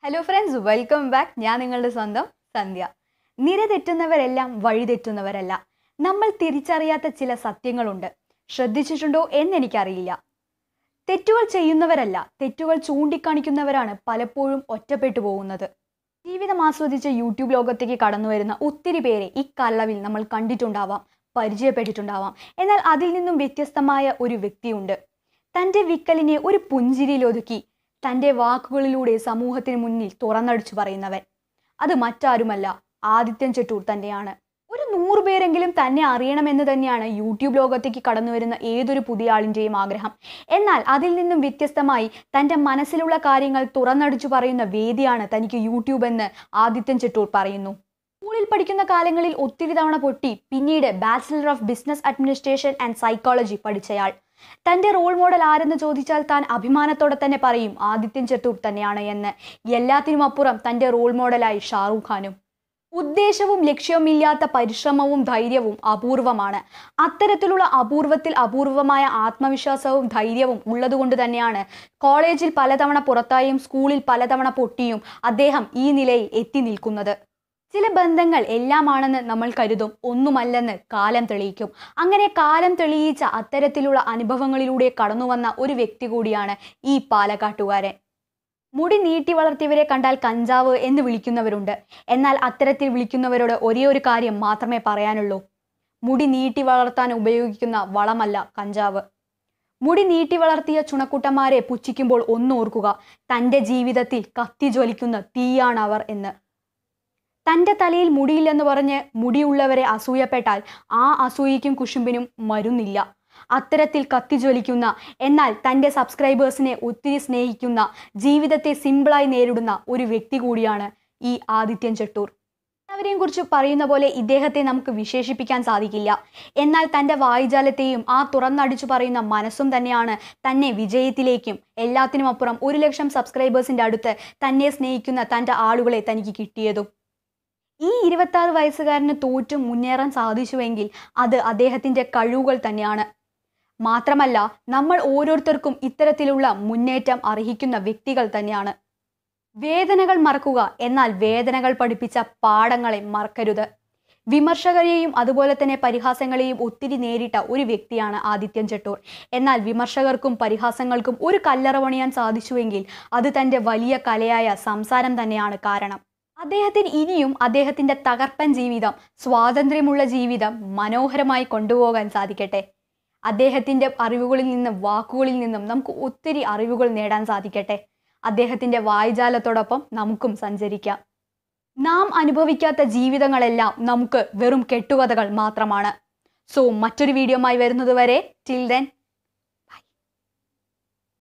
Hello friends, welcome back. ഞാൻ നിങ്ങളുടെ സ്വന്തം സന്ധ്യ. നിര തെറ്റുന്നവരെല്ലാം വഴി തെറ്റുന്നവരല്ല. നമ്മൾ തിരിച്ചറിയാത്ത ചില സത്യങ്ങളുണ്ട്. ശ്രദ്ധിച്ചിട്ടുണ്ടോ എന്നെനിക്കറിയില്ല. തെറ്റുകൾ ചെയ്യുന്നവരല്ല, തെറ്റുകൾ ചൂണ്ടിക്കാണിക്കുന്നവരാണ് പലപ്പോഴും ഒറ്റപ്പെട്ടു പോകുന്നത്. ജീവിതം ആസ്വദിച്ച് യൂട്യൂബ് ലോകത്തേക്ക് കടന്നു വരുന്ന ഒത്തിരി പേരെ ഇക്കാലയളവിൽ നമ്മൾ കണ്ടിട്ടുണ്ടാവാം, പരിചയപ്പെട്ടിട്ടുണ്ടാവാം. എന്നാൽ അതിൽ നിന്നും വ്യത്യസ്തമായ ഒരു വ്യക്തിയുണ്ട്. തൻ്റെ വിക്കലിനെ ഒരു പുഞ്ചിരിയിലൊതുക്കി തൻ്റെ വാക്കുകളിലൂടെ സമൂഹത്തിന് മുന്നിൽ തുറന്നടിച്ചു പറയുന്നവൻ. അത് മറ്റാരുമല്ല, ആദിത്യൻ ചെട്ടൂർ തന്നെയാണ്. ഒരു 100 പേരെങ്കിലും തന്നെ അറിയണമെന്ന് തന്നെയാണ് യൂട്യൂബ് ലോകത്തേക്ക് കടന്നു വരുന്ന ഏതൊരു പുതിയ ആളിൻ്റെയും ആഗ്രഹം. എന്നാൽ അതിൽ നിന്നും വ്യത്യസ്തമായി തൻ്റെ മനസ്സിലുള്ള കാര്യങ്ങൾ തുറന്നടിച്ചു പറയുന്ന വേദിയാണ് തനിക്ക് യൂട്യൂബ് എന്ന് ആദിത്യൻ ചെട്ടൂർ പറയുന്നു. സ്കൂളിൽ പഠിക്കുന്ന കാലങ്ങളിൽ ഒത്തിരി തവണ പൊട്ടി പിന്നീട് bachelor of business administration and psychology പഠിച്ചയാൾ. തൻ്റെ റോൾ മോഡൽ ആരെന്ന് ചോദിച്ചാൽ താൻ അഭിമാനത്തോടെ തന്നെ പറയും ആദിത്യൻ ചെട്ടൂർ തന്നെയാണ് എന്ന്. എല്ലാത്തിനും അപ്പുറം തൻ്റെ റോൾ മോഡലായി ഷാറൂഖ് ഖാനും. ഉദ്ദേശവും ലക്ഷ്യവുമില്ലാത്ത പരിശ്രമവും ധൈര്യവും അപൂർവമാണ്. അത്തരത്തിലുള്ള അപൂർവത്തിൽ അപൂർവമായ ആത്മവിശ്വാസവും ധൈര്യവും ഉള്ളതുകൊണ്ട് തന്നെയാണ് കോളേജിൽ പലതവണ പുറത്തായും സ്കൂളിൽ പലതവണ പൊട്ടിയും അദ്ദേഹം ഈ നിലയിൽ എത്തി നിൽക്കുന്നത്. ചില ബന്ധങ്ങൾ എല്ലാമാണെന്ന് നമ്മൾ കരുതും, ഒന്നുമല്ലെന്ന് കാലം തെളിയിക്കും. അങ്ങനെ കാലം തെളിയിച്ച അത്തരത്തിലുള്ള അനുഭവങ്ങളിലൂടെ കടന്നു വന്ന ഒരു വ്യക്തി കൂടിയാണ് ഈ പാലക്കാട്ടുകാരൻ. മുടി നീട്ടി വളർത്തിയവരെ കണ്ടാൽ കഞ്ചാവ് എന്ന് വിളിക്കുന്നവരുണ്ട്. എന്നാൽ അത്തരത്തിൽ വിളിക്കുന്നവരോട് ഒരേ ഒരു കാര്യം മാത്രമേ പറയാനുള്ളൂ: മുടി നീട്ടി വളർത്താൻ ഉപയോഗിക്കുന്ന വളമല്ല കഞ്ചാവ്. മുടി നീട്ടി വളർത്തിയ ചുണക്കുട്ടന്മാരെ പുച്ഛിക്കുമ്പോൾ ഒന്നോർക്കുക, തൻ്റെ ജീവിതത്തിൽ കത്തിജ്വലിക്കുന്ന തീയാണ് അവർ എന്ന്. തൻ്റെ തലയിൽ മുടിയില്ലെന്ന് പറഞ്ഞ് മുടിയുള്ളവരെ അസൂയപ്പെട്ടാൽ ആ അസൂയയ്ക്കും കുശുമ്പിനും മരുന്നില്ല. അത്തരത്തിൽ കത്തിജ്വലിക്കുന്ന, എന്നാൽ തൻ്റെ സബ്സ്ക്രൈബേഴ്സിനെ ഒത്തിരി സ്നേഹിക്കുന്ന, ജീവിതത്തെ സിമ്പിളായി നേരിടുന്ന ഒരു വ്യക്തി കൂടിയാണ് ഈ ആദിത്യൻ ചെട്ടൂർ. എല്ലാവരെയും കുറിച്ച് പറയുന്ന പോലെ ഇദ്ദേഹത്തെ നമുക്ക് വിശേഷിപ്പിക്കാൻ സാധിക്കില്ല. എന്നാൽ തൻ്റെ വായുജാലത്തെയും ആ തുറന്നടിച്ചു പറയുന്ന മനസ്സും തന്നെയാണ് തന്നെ വിജയത്തിലേക്കും എല്ലാത്തിനും അപ്പുറം 1 ലക്ഷം സബ്സ്ക്രൈബേഴ്സിൻ്റെ അടുത്ത് തന്നെ സ്നേഹിക്കുന്ന തൻ്റെ ആളുകളെ തനിക്ക് കിട്ടിയതും. ഈ 26 വയസ്സുകാരന് തോറ്റും മുന്നേറാൻ സാധിച്ചുവെങ്കിൽ അത് അദ്ദേഹത്തിൻ്റെ കഴിവുകൾ തന്നെയാണ്. മാത്രമല്ല, നമ്മൾ ഓരോരുത്തർക്കും ഇത്തരത്തിലുള്ള മുന്നേറ്റം അർഹിക്കുന്ന വ്യക്തികൾ തന്നെയാണ്. വേദനകൾ മറക്കുക, എന്നാൽ വേദനകൾ പഠിപ്പിച്ച പാഠങ്ങളെ മറക്കരുത്. വിമർശകരെയും അതുപോലെ തന്നെ പരിഹാസങ്ങളെയും ഒത്തിരി നേരിട്ട ഒരു വ്യക്തിയാണ് ആദിത്യൻ ചെട്ടൂർ. എന്നാൽ വിമർശകർക്കും പരിഹാസങ്ങൾക്കും ഒരു കല്ലറ പണിയാൻ സാധിച്ചുവെങ്കിൽ അത് തൻ്റെ വലിയ കലയായ സംസാരം തന്നെയാണ് കാരണം. അദ്ദേഹത്തിന് ഇനിയും അദ്ദേഹത്തിൻ്റെ തകർപ്പൻ ജീവിതം, സ്വാതന്ത്ര്യമുള്ള ജീവിതം മനോഹരമായി കൊണ്ടുപോകാൻ സാധിക്കട്ടെ. അദ്ദേഹത്തിൻ്റെ അറിവുകളിൽ നിന്നും വാക്കുകളിൽ നിന്നും നമുക്ക് ഒത്തിരി അറിവുകൾ നേടാൻ സാധിക്കട്ടെ. അദ്ദേഹത്തിൻ്റെ വായുജാലത്തോടൊപ്പം നമുക്കും സഞ്ചരിക്കാം. നാം അനുഭവിക്കാത്ത ജീവിതങ്ങളെല്ലാം നമുക്ക് വെറും കെട്ടുകഥകൾ മാത്രമാണ്. സോ മറ്റൊരു വീഡിയോയുമായി വരുന്നതുവരെ ടിൽ ദെൻ